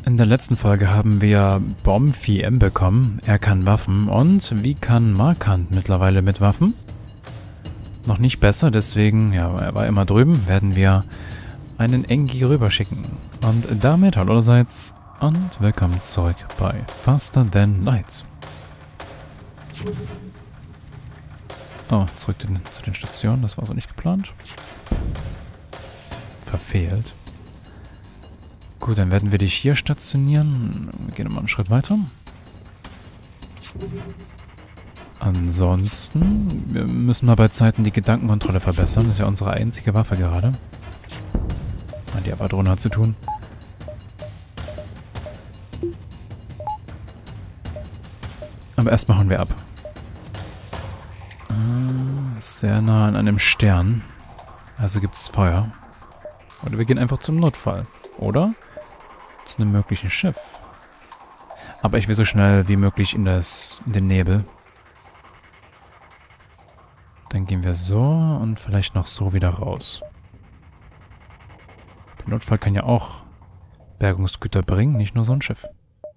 In der letzten Folge haben wir Bomfi M bekommen. Er kann Waffen. Und wie kann Markant mittlerweile mit Waffen? Noch nicht besser, deswegen, ja, er war immer drüben, werden wir einen Engi rüberschicken. Und damit hallo allerseits und willkommen zurück bei Faster Than Light. Oh, zurück zu den Stationen, das war so nicht geplant. Verfehlt. Gut, dann werden wir dich hier stationieren. Wir gehen mal einen Schritt weiter. Ansonsten, wir müssen mal bei Zeiten die Gedankenkontrolle verbessern. Das ist ja unsere einzige Waffe gerade. Die Patrone hat zu tun. Aber erstmal hauen wir ab. Sehr nah an einem Stern. Also gibt es Feuer. Oder wir gehen einfach zum Notfall. Oder? Zu einem möglichen Schiff. Aber ich will so schnell wie möglich in den Nebel. Dann gehen wir so und vielleicht noch so wieder raus. Der Notfall kann ja auch Bergungsgüter bringen, nicht nur so ein Schiff.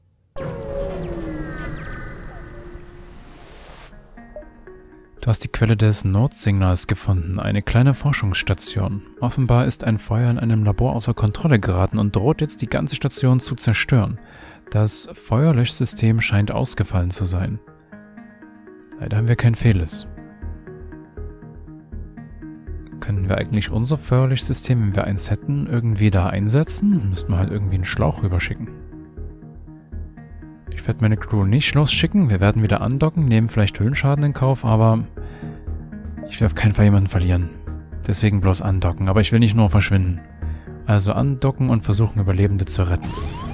Du hast die Quelle des Notsignals gefunden, eine kleine Forschungsstation. Offenbar ist ein Feuer in einem Labor außer Kontrolle geraten und droht jetzt die ganze Station zu zerstören. Das Feuerlöschsystem scheint ausgefallen zu sein. Leider haben wir kein Fehles. Können wir eigentlich unser Feuerlöschsystem, wenn wir eins hätten, irgendwie da einsetzen? Müssten wir halt irgendwie einen Schlauch rüberschicken. Ich werde meine Crew nicht losschicken. Wir werden wieder andocken, nehmen vielleicht Höhlenschaden in Kauf, aber ich will auf keinen Fall jemanden verlieren. Deswegen bloß andocken, aber ich will nicht nur verschwinden. Also andocken und versuchen, Überlebende zu retten.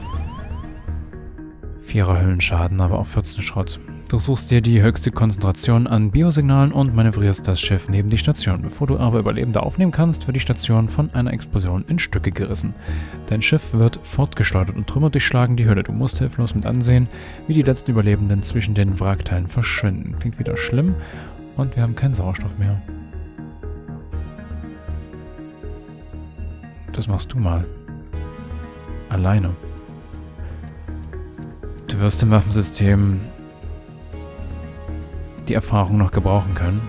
4er Höhlenschaden, aber auch 14 Schrott. Du suchst dir die höchste Konzentration an Biosignalen und manövrierst das Schiff neben die Station. Bevor du aber Überlebende aufnehmen kannst, wird die Station von einer Explosion in Stücke gerissen. Dein Schiff wird fortgeschleudert und Trümmer durchschlagen die Höhle. Du musst hilflos mit ansehen, wie die letzten Überlebenden zwischen den Wrackteilen verschwinden. Klingt wieder schlimm und wir haben keinen Sauerstoff mehr. Das machst du mal. Alleine. Du wirst im Waffensystem die Erfahrung noch gebrauchen können.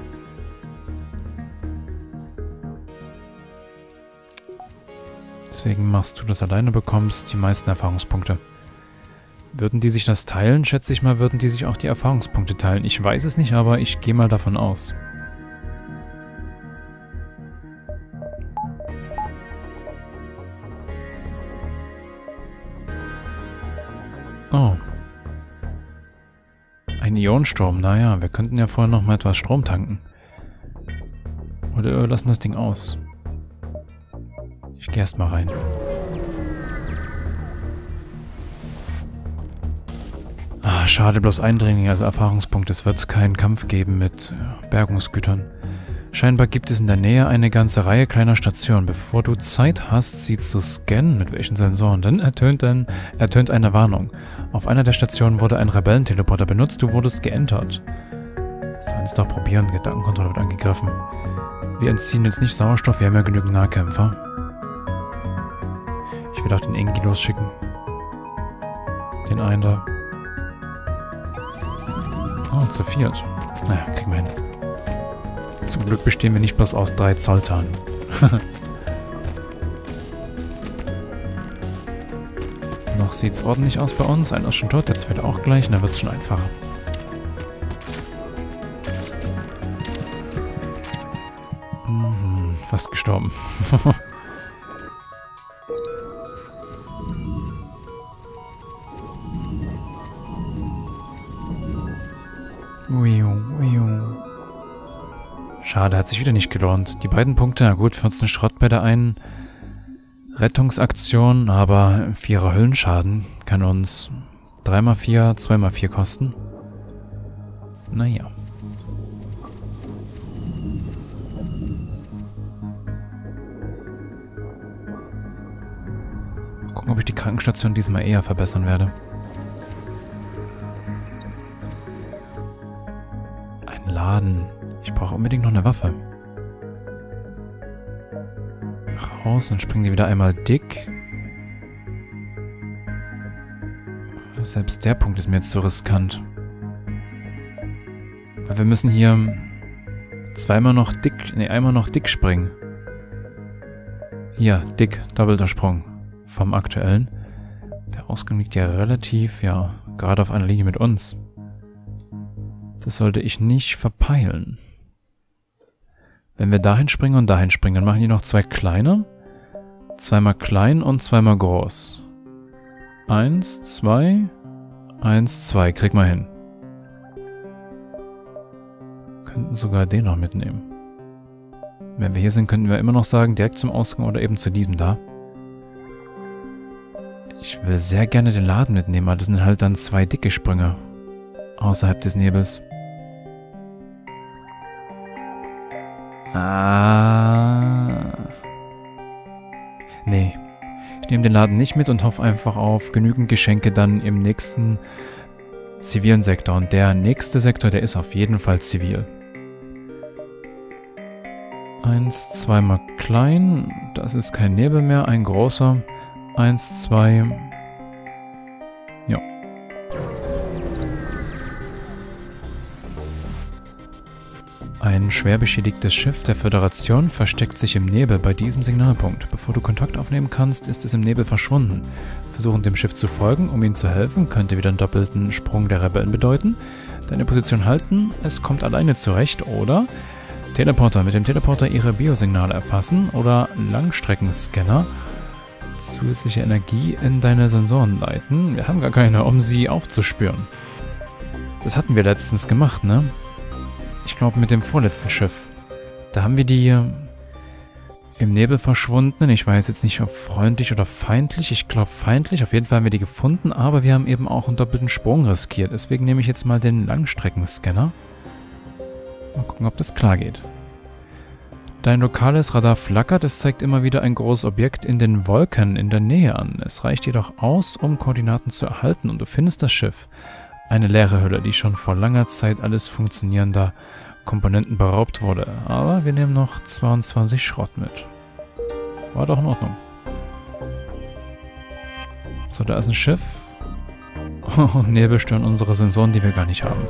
Deswegen machst du das alleine, bekommst die meisten Erfahrungspunkte. Würden die sich das teilen, schätze ich mal, würden die sich auch die Erfahrungspunkte teilen. Ich weiß es nicht, aber ich gehe mal davon aus. Oh. Ein Ionensturm, naja, wir könnten ja vorher noch mal etwas Strom tanken. Oder wir lassen das Ding aus. Ich gehe erst mal rein. Ah, schade, bloß Eindringlinge, also Erfahrungspunkte. Es wird keinen Kampf geben mit Bergungsgütern. Scheinbar gibt es in der Nähe eine ganze Reihe kleiner Stationen. Bevor du Zeit hast, sie zu scannen, mit welchen Sensoren, dann ertönt eine Warnung. Auf einer der Stationen wurde ein Rebellenteleporter benutzt, du wurdest geentert. Sollen es doch probieren, Gedankenkontrolle wird angegriffen. Wir entziehen jetzt nicht Sauerstoff, wir haben ja genügend Nahkämpfer. Ich will auch den Engi losschicken. Den einen da. Oh, zu viert. Naja, kriegen wir hin. Zum Glück bestehen wir nicht bloß aus 3 Zoltan. Noch sieht's ordentlich aus bei uns. Einer ist schon tot, der zweite auch gleich. Und dann wird's schon einfacher. Fast gestorben. Schade, hat sich wieder nicht gelohnt. Die beiden Punkte, na gut, 14 Schrott bei der einen Rettungsaktion, aber 4er Höllenschaden kann uns 3x4, 2x4 kosten. Naja. Gucken, ob ich die Krankenstation diesmal eher verbessern werde. Ein Laden. Ich brauche unbedingt noch eine Waffe. Raus, dann springen die wieder einmal dick. Selbst der Punkt ist mir jetzt zu riskant. Weil wir müssen hier einmal noch dick springen. Hier, dick, doppelter Sprung. Vom aktuellen. Der Ausgang liegt ja relativ, ja, gerade auf einer Linie mit uns. Das sollte ich nicht verpeilen. Wenn wir dahin springen und dahin springen, dann machen die noch 2 kleine. 2-mal klein und 2-mal groß. 1, 2, 1, 2. Krieg mal hin. Könnten sogar den noch mitnehmen. Wenn wir hier sind, könnten wir immer noch sagen, direkt zum Ausgang oder eben zu diesem da. Ich will sehr gerne den Laden mitnehmen, aber das sind halt dann 2 dicke Sprünge. Außerhalb des Nebels. Nee. Ich nehme den Laden nicht mit und hoffe einfach auf genügend Geschenke dann im nächsten zivilen Sektor. Und der nächste Sektor, der ist auf jeden Fall zivil. 1, 2-mal klein. Das ist kein Nebel mehr. Ein großer. 1, 2. Ja. Ein schwer beschädigtes Schiff der Föderation versteckt sich im Nebel bei diesem Signalpunkt. Bevor du Kontakt aufnehmen kannst, ist es im Nebel verschwunden. Versuchen dem Schiff zu folgen, um ihnen zu helfen, könnte wieder einen doppelten Sprung der Rebellen bedeuten. Deine Position halten, es kommt alleine zurecht, oder Teleporter. Mit dem Teleporter ihre Biosignale erfassen oder Langstreckenscanner zusätzliche Energie in deine Sensoren leiten. Wir haben gar keine, um sie aufzuspüren. Das hatten wir letztens gemacht, ne? Ich glaube mit dem vorletzten Schiff. Da haben wir die im Nebel verschwunden. Ich weiß jetzt nicht, ob freundlich oder feindlich. Ich glaube feindlich. Auf jeden Fall haben wir die gefunden, aber wir haben eben auch einen doppelten Sprung riskiert. Deswegen nehme ich jetzt mal den Langstreckenscanner. Mal gucken, ob das klar geht. Dein lokales Radar flackert. Es zeigt immer wieder ein großes Objekt in den Wolken in der Nähe an. Es reicht jedoch aus, um Koordinaten zu erhalten und du findest das Schiff. Eine leere Hülle, die schon vor langer Zeit alles funktionierender Komponenten beraubt wurde. Aber wir nehmen noch 22 Schrott mit. War doch in Ordnung. So, da ist ein Schiff. Und Nebel stören unsere Sensoren, die wir gar nicht haben.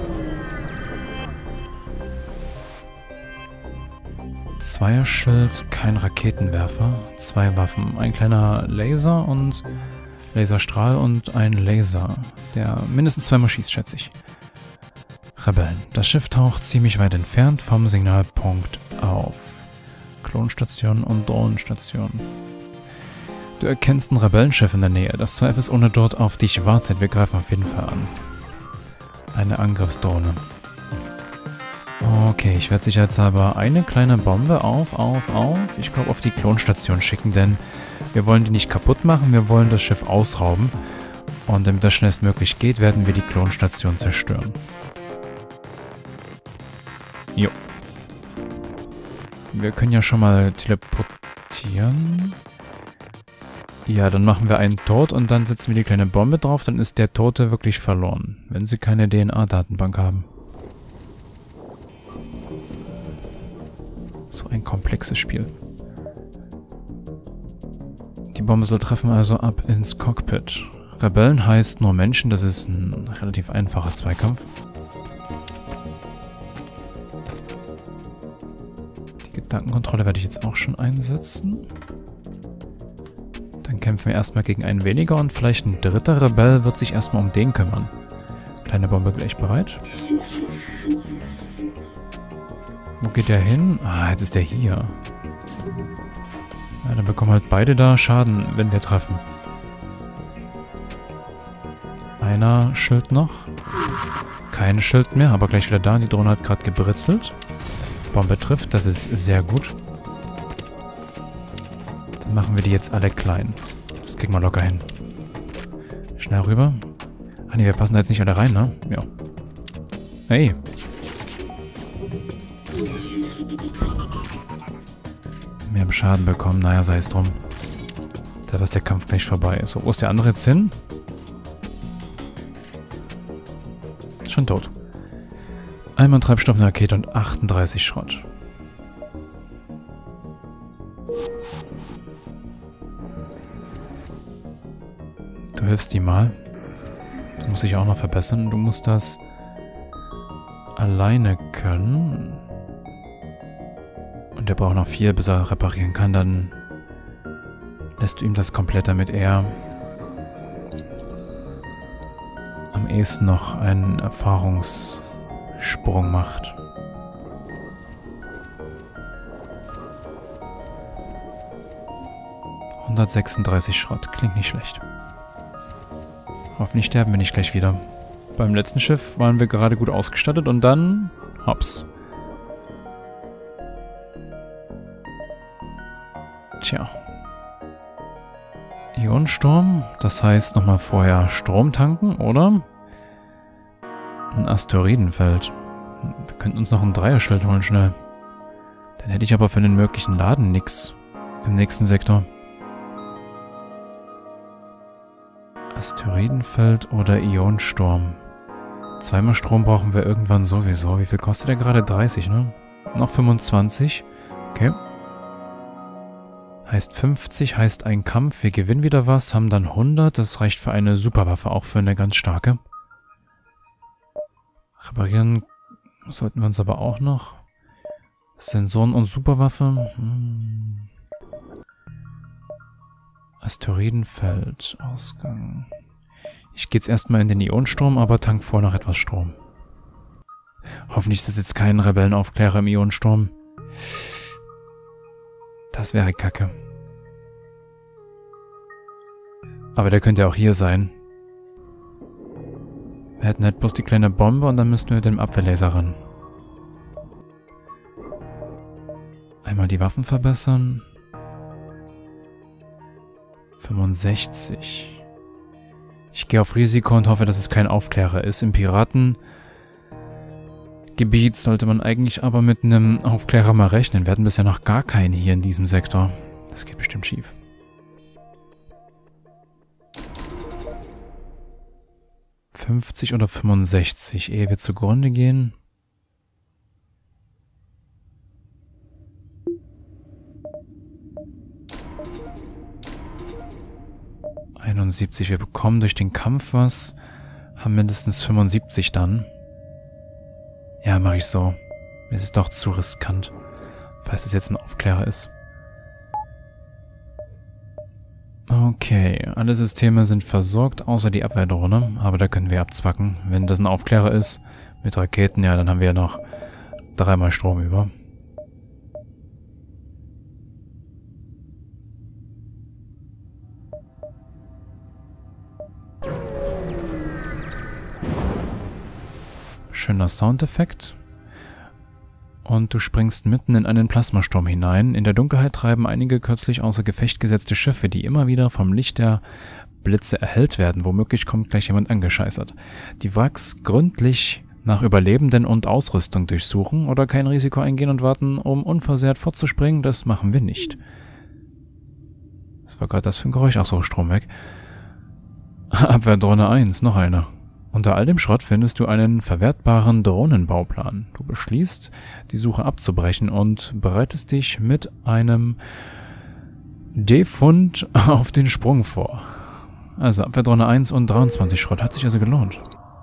Zweierschild, kein Raketenwerfer. 2 Waffen. Ein kleiner Laser und Laserstrahl und ein Laser, der mindestens 2-mal schießt, schätze ich. Rebellen. Das Schiff taucht ziemlich weit entfernt vom Signalpunkt auf. Klonstation und Drohnenstation. Du erkennst ein Rebellenschiff in der Nähe, das zweifelsohne dort auf dich wartet. Wir greifen auf jeden Fall an. Eine Angriffsdrohne. Okay, ich werde sicherheitshalber eine kleine Bombe ich glaube auf die Klonstation schicken, denn wir wollen die nicht kaputt machen, wir wollen das Schiff ausrauben. Und damit das schnellstmöglich geht, werden wir die Klonstation zerstören. Jo. Wir können ja schon mal teleportieren. Ja, dann machen wir einen tot und dann setzen wir die kleine Bombe drauf, dann ist der Tote wirklich verloren, wenn sie keine DNA-Datenbank haben. So ein komplexes Spiel. Die Bombe soll treffen, also ab ins Cockpit. Rebellen heißt nur Menschen, das ist ein relativ einfacher Zweikampf. Die Gedankenkontrolle werde ich jetzt auch schon einsetzen. Dann kämpfen wir erstmal gegen einen weniger und vielleicht ein dritter Rebell wird sich erstmal um den kümmern. Kleine Bombe gleich bereit. Wo geht der hin? Ah, jetzt ist der hier. Ja, dann bekommen halt beide da Schaden, wenn wir treffen. Einer Schild noch. Kein Schild mehr, aber gleich wieder da. Die Drohne hat gerade gebritzelt. Bombe trifft, das ist sehr gut. Dann machen wir die jetzt alle klein. Das kriegen wir locker hin. Schnell rüber. Ah ne, wir passen da jetzt nicht alle rein, ne? Ja. Hey. Wir haben Schaden bekommen, naja, sei es drum. Da ist der Kampf gleich vorbei. So, wo ist der andere jetzt hin? Schon tot. Einmal Treibstoff, eine Rakete und 38 Schrott. Du hilfst ihm mal. Das muss ich auch noch verbessern. Du musst das alleine können. Und er braucht noch 4, bis er reparieren kann. Dann lässt du ihm das komplett, damit er am ehesten noch einen Erfahrungssprung macht. ...136 Schrott. Klingt nicht schlecht. Hoffentlich sterben wir nicht gleich wieder. Beim letzten Schiff waren wir gerade gut ausgestattet und dann... hops. Tja. Ionensturm, das heißt nochmal vorher Strom tanken, oder? Ein Asteroidenfeld. Wir könnten uns noch ein Dreierschild holen, schnell. Dann hätte ich aber für den möglichen Laden nix im nächsten Sektor. Asteroidenfeld oder Ionensturm. 2-mal Strom brauchen wir irgendwann sowieso. Wie viel kostet der gerade? 30, ne? Noch 25. Okay. Heißt 50, heißt ein Kampf. Wir gewinnen wieder was, haben dann 100. Das reicht für eine Superwaffe, auch für eine ganz starke. Reparieren sollten wir uns aber auch noch. Sensoren und Superwaffe. Asteroidenfeld, Ausgang. Ich gehe jetzt erstmal in den Ionensturm, aber tank vor noch etwas Strom. Hoffentlich ist es jetzt kein Rebellenaufklärer im Ionensturm. Das wäre kacke. Aber der könnte ja auch hier sein. Wir hätten halt bloß die kleine Bombe und dann müssten wir mit dem Abwehrlaser ran. Einmal die Waffen verbessern. 65. Ich gehe auf Risiko und hoffe, dass es kein Aufklärer ist. Im Piratengebiet sollte man eigentlich aber mit einem Aufklärer mal rechnen. Wir hatten bisher noch gar keinen hier in diesem Sektor. Das geht bestimmt schief. ...50 oder 65, ehe wir zugrunde gehen. Wir bekommen durch den Kampf was, haben mindestens 75 dann. Ja, mache ich so. Mir ist es doch zu riskant, falls es jetzt ein Aufklärer ist. Okay, alle Systeme sind versorgt, außer die Abwehrdrohne, aber da können wir abzwacken. Wenn das ein Aufklärer ist, mit Raketen, ja, dann haben wir ja noch 3-mal Strom über. Schöner Soundeffekt. Und du springst mitten in einen Plasmasturm hinein. In der Dunkelheit treiben einige kürzlich außer Gefecht gesetzte Schiffe, die immer wieder vom Licht der Blitze erhellt werden. Womöglich kommt gleich jemand angescheißert. Die Wracks gründlich nach Überlebenden und Ausrüstung durchsuchen oder kein Risiko eingehen und warten, um unversehrt fortzuspringen, das machen wir nicht. Was war gerade das für ein Geräusch? Ach so, Strom weg. Abwehrdrohne 1, noch eine. Unter all dem Schrott findest du einen verwertbaren Drohnenbauplan. Du beschließt, die Suche abzubrechen und bereitest dich mit einem Defund auf den Sprung vor. Also Abwehrdrohne 1 und 23 Schrott. Hat sich also gelohnt.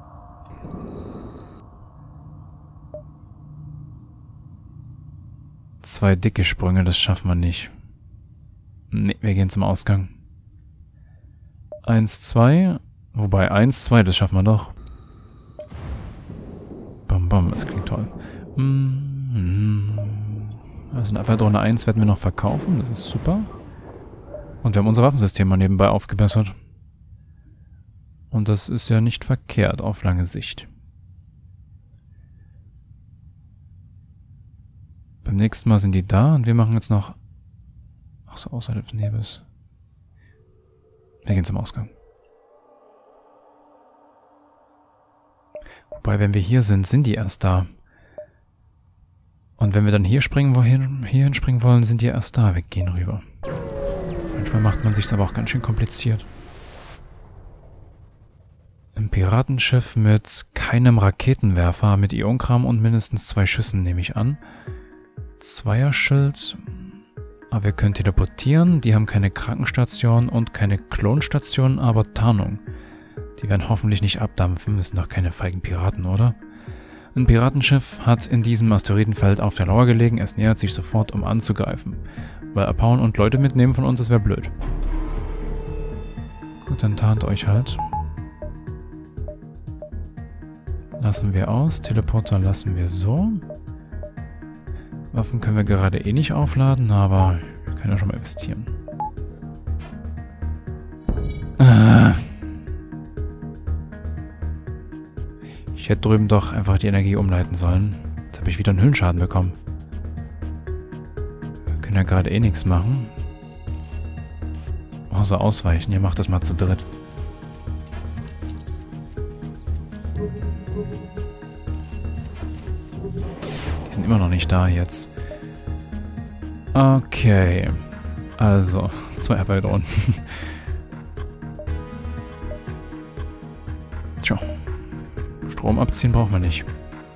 Zwei dicke Sprünge, das schaffen wir nicht. Ne, wir gehen zum Ausgang. 1, 2... Wobei, 1, 2, das schaffen wir doch. Bam, bam, das klingt toll. Also eine Abwehrdrohne 1 werden wir noch verkaufen, das ist super. Und wir haben unser Waffensystem mal nebenbei aufgebessert. Und das ist ja nicht verkehrt auf lange Sicht. Beim nächsten Mal sind die da und wir machen jetzt noch... Ach so, außerhalb des Nebels. Wir gehen zum Ausgang. Wobei, wenn wir hier sind, sind die erst da. Und wenn wir dann hier hierhin springen wollen, sind die erst da. Wir gehen rüber. Manchmal macht man sich's aber auch ganz schön kompliziert. Ein Piratenschiff mit keinem Raketenwerfer, mit Ionkram und mindestens 2 Schüssen, nehme ich an. Zweierschild. Aber wir können teleportieren. Die haben keine Krankenstation und keine Klonstation, aber Tarnung. Die werden hoffentlich nicht abdampfen. Das sind doch keine feigen Piraten, oder? Ein Piratenschiff hat in diesem Asteroidenfeld auf der Lauer gelegen. Es nähert sich sofort, um anzugreifen. Weil abhauen und Leute mitnehmen von uns, das wäre blöd. Gut, dann tarnt euch halt. Lassen wir aus. Teleporter lassen wir so. Waffen können wir gerade eh nicht aufladen, aber wir können ja schon mal investieren. Ich hätte drüben doch einfach die Energie umleiten sollen. Jetzt habe ich wieder einen Höhlenschaden bekommen. Wir können ja gerade eh nichts machen. Außer ausweichen. Ihr macht das mal zu dritt. Die sind immer noch nicht da jetzt. Okay. Also, 2 Abwehrdrohnen. Tja. Strom abziehen braucht man nicht.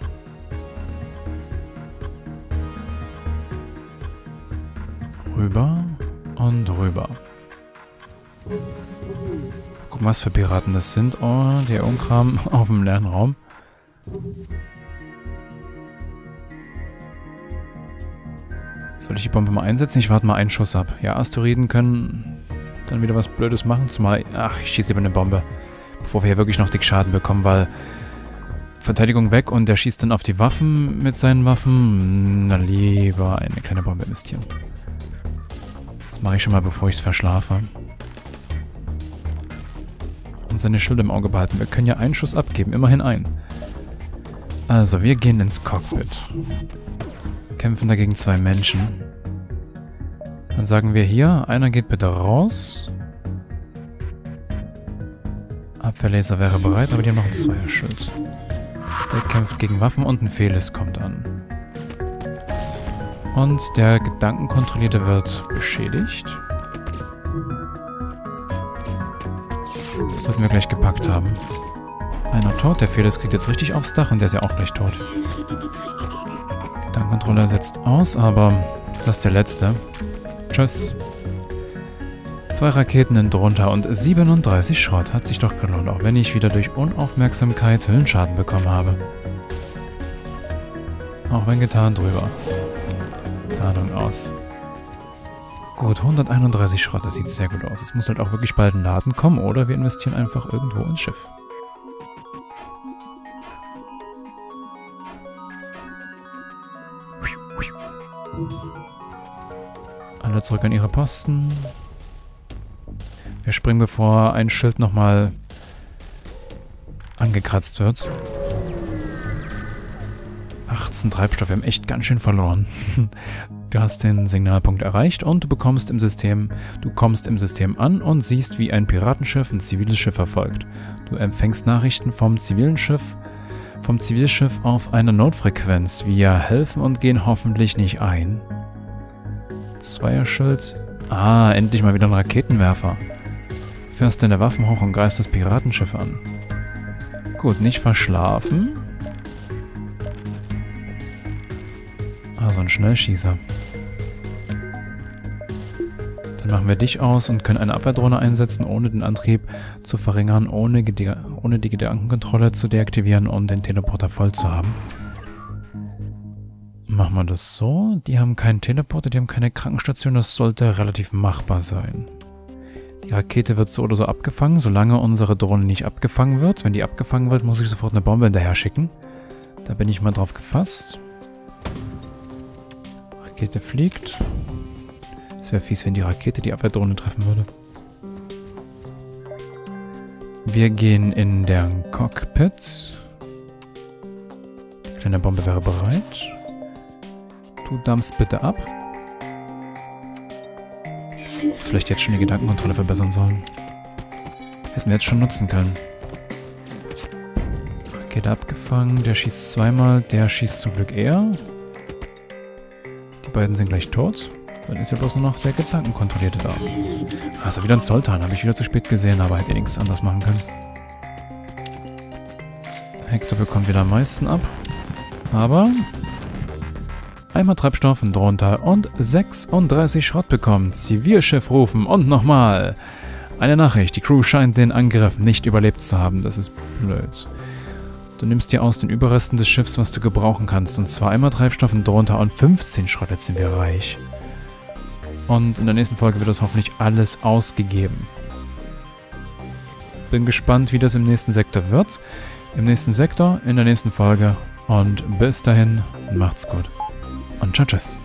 Rüber und rüber. Gucken, was für Piraten das sind. Oh, der Unkram auf dem leeren Raum. Soll ich die Bombe mal einsetzen? Ich warte mal einen Schuss ab. Ja, Asteroiden können dann wieder was Blödes machen. Zumal, ach, ich schieße lieber eine Bombe. Bevor wir hier wirklich noch dick Schaden bekommen, weil Verteidigung weg und der schießt dann auf die Waffen mit seinen Waffen. Na, lieber eine kleine Bombe investieren. Das mache ich schon mal, bevor ich es verschlafe. Und seine Schilde im Auge behalten. Wir können ja einen Schuss abgeben, immerhin einen. Also, wir gehen ins Cockpit. Kämpfen dagegen 2 Menschen. Dann sagen wir hier, einer geht bitte raus. Abwehrlaser wäre bereit, aber die haben noch ein Zweierschild. Der kämpft gegen Waffen und ein Felis kommt an. Und der Gedankenkontrollierte wird beschädigt. Das sollten wir gleich gepackt haben. Einer tot, der Felis kriegt jetzt richtig aufs Dach und der ist ja auch gleich tot. Gedankenkontroller setzt aus, aber das ist der letzte. Tschüss. 2 Raketen drunter und 37 Schrott. Hat sich doch gelohnt, auch wenn ich wieder durch Unaufmerksamkeit Höhlenschaden bekommen habe. Auch wenn getarnt drüber. Tarnung aus. Gut, 131 Schrott, das sieht sehr gut aus. Es muss halt auch wirklich bald ein Laden kommen, oder wir investieren einfach irgendwo ins Schiff. Alle zurück an ihre Posten. Wir springen, bevor ein Schild nochmal angekratzt wird. 18 Treibstoff, wir haben echt ganz schön verloren. Du hast den Signalpunkt erreicht und du kommst im System an und siehst, wie ein Piratenschiff ein ziviles Schiff verfolgt. Du empfängst Nachrichten vom Zivilschiff auf einer Notfrequenz. Wir helfen und gehen hoffentlich nicht ein. Zweierschild. Ah, endlich mal wieder ein Raketenwerfer. Fährst deine Waffen hoch und greifst das Piratenschiff an. Gut, nicht verschlafen. Ah, so ein Schnellschießer. Dann machen wir dich aus und können eine Abwehrdrohne einsetzen, ohne den Antrieb zu verringern, ohne die Gedankenkontrolle zu deaktivieren und den Teleporter voll zu haben. Machen wir das so. Die haben keinen Teleporter, die haben keine Krankenstation. Das sollte relativ machbar sein. Die Rakete wird so oder so abgefangen, solange unsere Drohne nicht abgefangen wird. Wenn die abgefangen wird, muss ich sofort eine Bombe hinterher schicken. Da bin ich mal drauf gefasst. Rakete fliegt. Es wäre fies, wenn die Rakete die Abwehrdrohne treffen würde. Wir gehen in deren Cockpit. Die kleine Bombe wäre bereit. Du dampfst bitte ab. Vielleicht jetzt schon die Gedankenkontrolle verbessern sollen. Hätten wir jetzt schon nutzen können. Rakete abgefangen. Der schießt zweimal. Der schießt zum Glück eher. Die beiden sind gleich tot. Dann ist ja bloß nur noch der Gedankenkontrollierte da. Ah, ist ja wieder ein Zoltan. Habe ich wieder zu spät gesehen, aber hätte nichts anderes machen können. Hector bekommt wieder am meisten ab. Aber einmal Treibstoff drunter und 36 Schrott bekommen. Zivilschiff rufen und nochmal. Eine Nachricht. Die Crew scheint den Angriff nicht überlebt zu haben. Das ist blöd. Du nimmst dir aus den Überresten des Schiffs, was du gebrauchen kannst. Und zwar einmal Treibstoff und drunter und 15 Schrott. Jetzt sind wir reich. Und in der nächsten Folge wird das hoffentlich alles ausgegeben. Bin gespannt, wie das im nächsten Sektor wird. Im nächsten Sektor, in der nächsten Folge. Und bis dahin, macht's gut. Und tschüss.